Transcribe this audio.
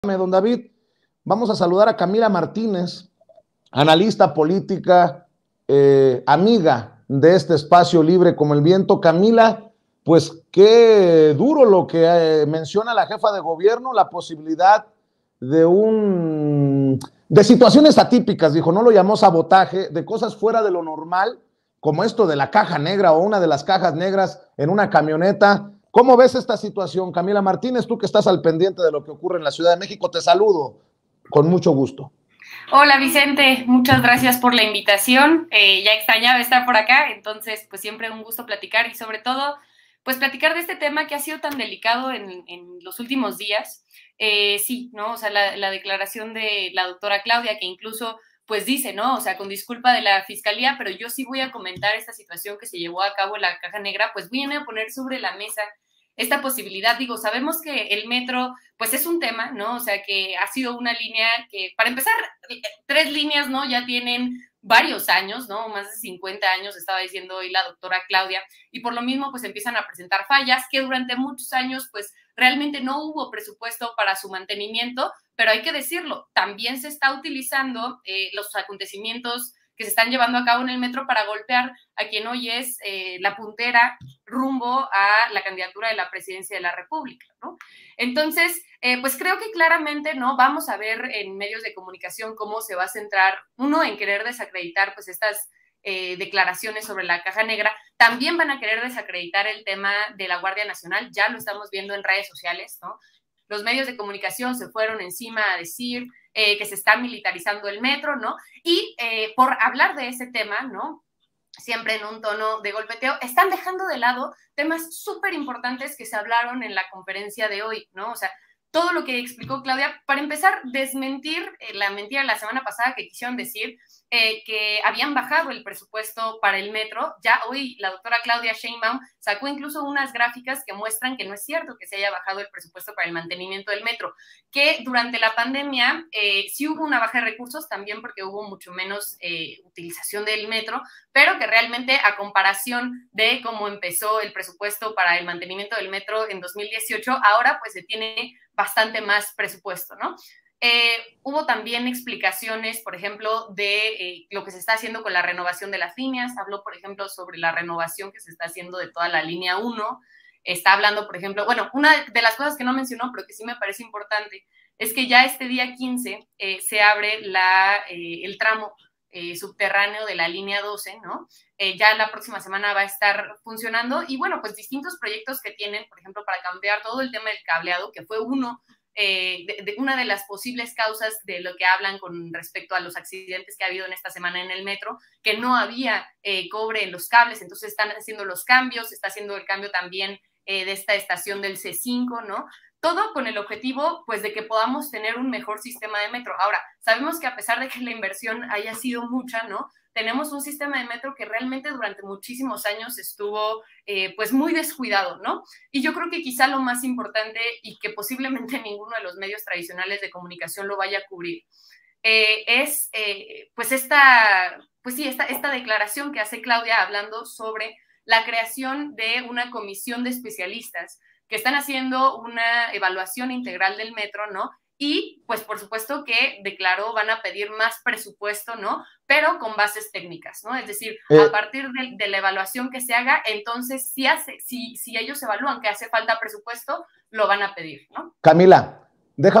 Don David, vamos a saludar a Camila Martínez, analista política, amiga de este espacio libre como el viento. Camila, pues qué duro lo que menciona la jefa de gobierno, la posibilidad de situaciones atípicas, dijo, no lo llamó sabotaje, de cosas fuera de lo normal, como esto de la caja negra o una de las cajas negras en una camioneta. ¿Cómo ves esta situación, Camila Martínez? Tú que estás al pendiente de lo que ocurre en la Ciudad de México, te saludo con mucho gusto. Hola Vicente, muchas gracias por la invitación. Ya extrañaba estar por acá, entonces pues siempre un gusto platicar y sobre todo pues platicar de este tema que ha sido tan delicado en los últimos días. Sí, ¿no? O sea, la declaración de la doctora Claudia que incluso pues dice, ¿no? O sea, con disculpa de la fiscalía, pero yo sí voy a comentar esta situación que se llevó a cabo en la Caja Negra, pues viene a poner sobre la mesa esta posibilidad. Digo, sabemos que el metro, pues es un tema, ¿no? O sea, que ha sido una línea que, para empezar, 3 líneas, ¿no? Ya tienen varios años, ¿no? Más de 50 años, estaba diciendo hoy la doctora Claudia, y por lo mismo, pues empiezan a presentar fallas que durante muchos años, pues realmente no hubo presupuesto para su mantenimiento, pero hay que decirlo, también se está utilizando los acontecimientos que se están llevando a cabo en el metro para golpear a quien hoy es la puntera rumbo a la candidatura de la presidencia de la República, ¿no? Entonces, pues creo que claramente, ¿no? Vamos a ver en medios de comunicación cómo se va a centrar, uno, en querer desacreditar, pues, estas declaraciones sobre la caja negra. También van a querer desacreditar el tema de la Guardia Nacional, ya lo estamos viendo en redes sociales, ¿no? Los medios de comunicación se fueron encima a decir que se está militarizando el metro, ¿no? Y por hablar de ese tema, ¿no? Siempre en un tono de golpeteo, están dejando de lado temas súper importantes que se hablaron en la conferencia de hoy, ¿no? O sea, todo lo que explicó Claudia, para empezar, desmentir la mentira de la semana pasada que quisieron decir que habían bajado el presupuesto para el metro. Ya hoy la doctora Claudia Sheinbaum sacó incluso unas gráficas que muestran que no es cierto que se haya bajado el presupuesto para el mantenimiento del metro, que durante la pandemia sí hubo una baja de recursos, también porque hubo mucho menos utilización del metro, pero que realmente a comparación de cómo empezó el presupuesto para el mantenimiento del metro en 2018, ahora pues se tiene bastante más presupuesto, ¿no? Hubo también explicaciones, por ejemplo, de lo que se está haciendo con la renovación de las líneas. Habló, por ejemplo, sobre la renovación que se está haciendo de toda la línea 1. Está hablando, por ejemplo, bueno, una de las cosas que no mencionó, pero que sí me parece importante, es que ya este día 15 se abre el tramo subterráneo de la línea 12, ¿no? Ya la próxima semana va a estar funcionando y bueno, pues distintos proyectos que tienen, por ejemplo, para cambiar todo el tema del cableado, que fue una de las posibles causas de lo que hablan con respecto a los accidentes que ha habido en esta semana en el metro, que no había cobre en los cables, entonces están haciendo los cambios, se está haciendo el cambio también de esta estación del C5, ¿no? Todo con el objetivo, pues, de que podamos tener un mejor sistema de metro. Ahora, sabemos que a pesar de que la inversión haya sido mucha, ¿no? Tenemos un sistema de metro que realmente durante muchísimos años estuvo, pues, muy descuidado, ¿no? Y yo creo que quizá lo más importante y que posiblemente ninguno de los medios tradicionales de comunicación lo vaya a cubrir, es, pues, esta declaración que hace Claudia hablando sobre la creación de una comisión de especialistas que están haciendo una evaluación integral del metro, ¿no? Y, pues, por supuesto que declaró van a pedir más presupuesto, ¿no? Pero con bases técnicas, ¿no? Es decir, a partir de la evaluación que se haga, entonces, si ellos evalúan que hace falta presupuesto, lo van a pedir, ¿no? Camila, déjame